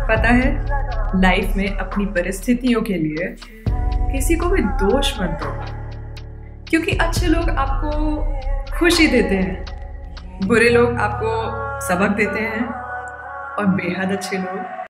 पता है, लाइफ में अपनी परिस्थितियों के लिए किसी को भी दोष मत दो, क्योंकि अच्छे लोग आपको खुशी देते हैं, बुरे लोग आपको सबक देते हैं और बेहद अच्छे लोग